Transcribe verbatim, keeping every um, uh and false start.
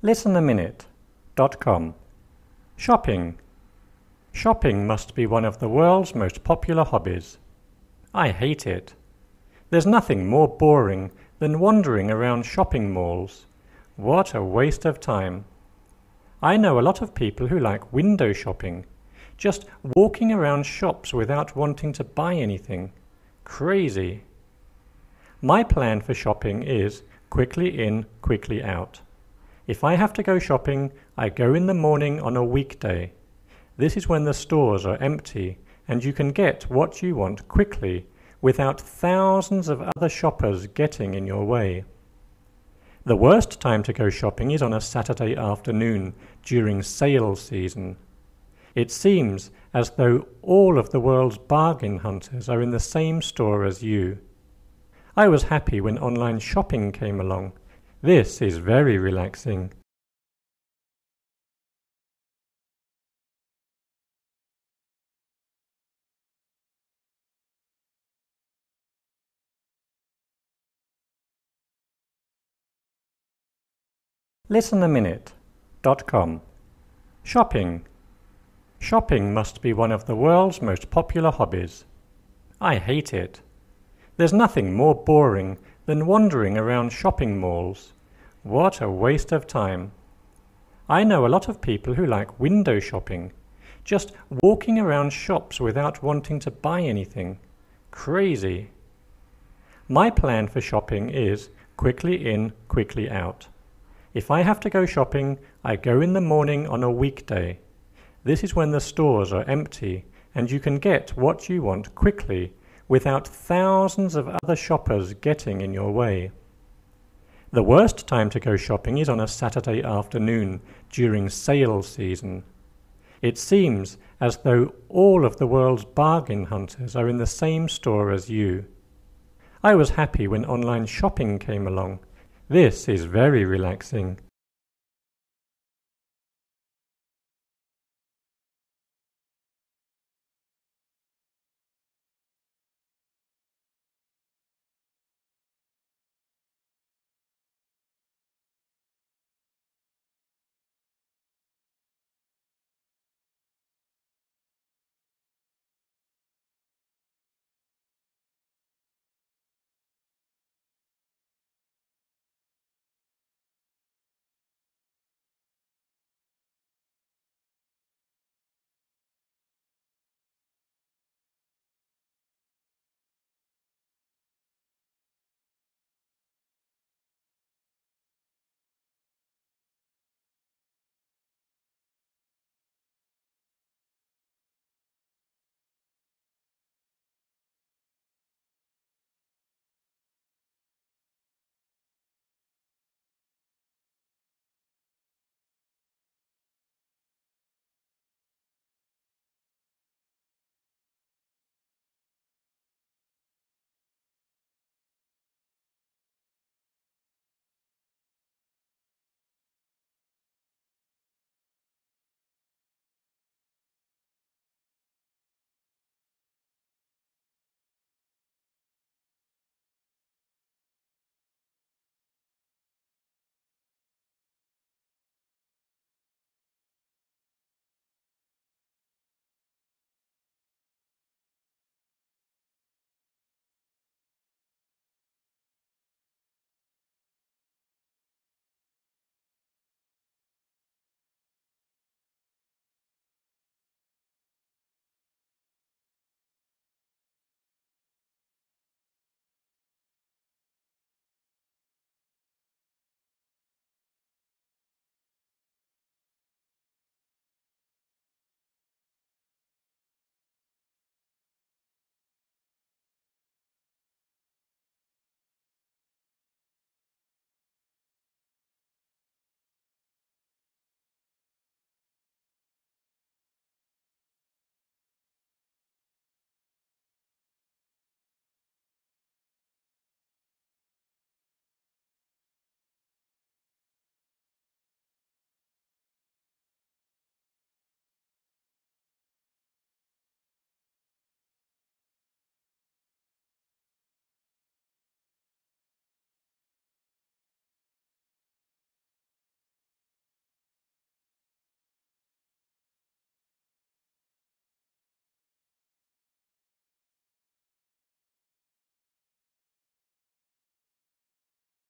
listen a minute dot com. Shopping. Shopping must be one of the world's most popular hobbies. I hate it. There's nothing more boring than wandering around shopping malls. What a waste of time. I know a lot of people who like window shopping, just walking around shops without wanting to buy anything. Crazy. My plan for shopping is quickly in, quickly out. If I have to go shopping, I go in the morning on a weekday. This is when the stores are empty and you can get what you want quickly without thousands of other shoppers getting in your way. The worst time to go shopping is on a Saturday afternoon during sale season. It seems as though all of the world's bargain hunters are in the same store as you. I was happy when online shopping came along. This is very relaxing. listen a minute dot com. Shopping. Shopping must be one of the world's most popular hobbies. I hate it. There's nothing more boring than wandering around shopping malls. What a waste of time. I know a lot of people who like window shopping, just walking around shops without wanting to buy anything. Crazy. My plan for shopping is quickly in, quickly out. If I have to go shopping, I go in the morning on a weekday. This is when the stores are empty and you can get what you want quickly without thousands of other shoppers getting in your way. The worst time to go shopping is on a Saturday afternoon during sale season. It seems as though all of the world's bargain hunters are in the same store as you. I was happy when online shopping came along. This is very relaxing.